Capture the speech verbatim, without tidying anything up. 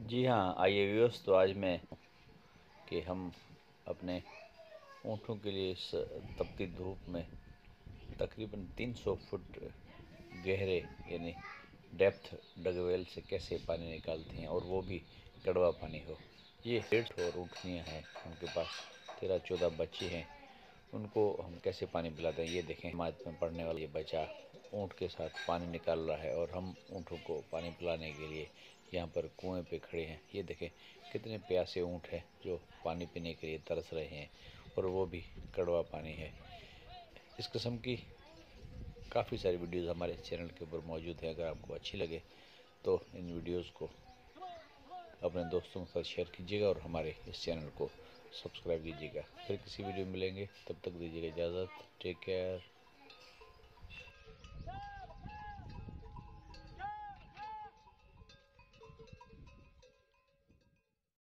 जी हाँ, आइए व्यूअर्स, तो आज मैं कि हम अपने ऊँटों के लिए इस तपती धूप में तकरीबन तीन सौ फुट गहरे यानी डेप्थ डगवेल से कैसे पानी निकालते हैं, और वो भी कड़वा पानी हो। ये हेठ और ऊँटनियाँ हैं, उनके पास तेरह चौदह बच्चे हैं। उनको हम कैसे पानी पिलाते हैं ये देखें। जमात में पढ़ने वाला ये बच्चा ऊँट के साथ पानी निकाल रहा है और हम ऊँटों को पानी पिलाने के लिए यहाँ पर कुएं पे खड़े हैं। ये देखें कितने प्यासे ऊँट हैं जो पानी पीने के लिए तरस रहे हैं, और वो भी कड़वा पानी है। इस किस्म की काफ़ी सारी वीडियोस हमारे चैनल के ऊपर मौजूद है। अगर आपको अच्छी लगे तो इन वीडियोस को अपने दोस्तों के साथ शेयर कीजिएगा और हमारे इस चैनल को सब्सक्राइब कीजिएगा। फिर किसी वीडियो में मिलेंगे, तब तक दीजिएगा इजाज़त। Take care.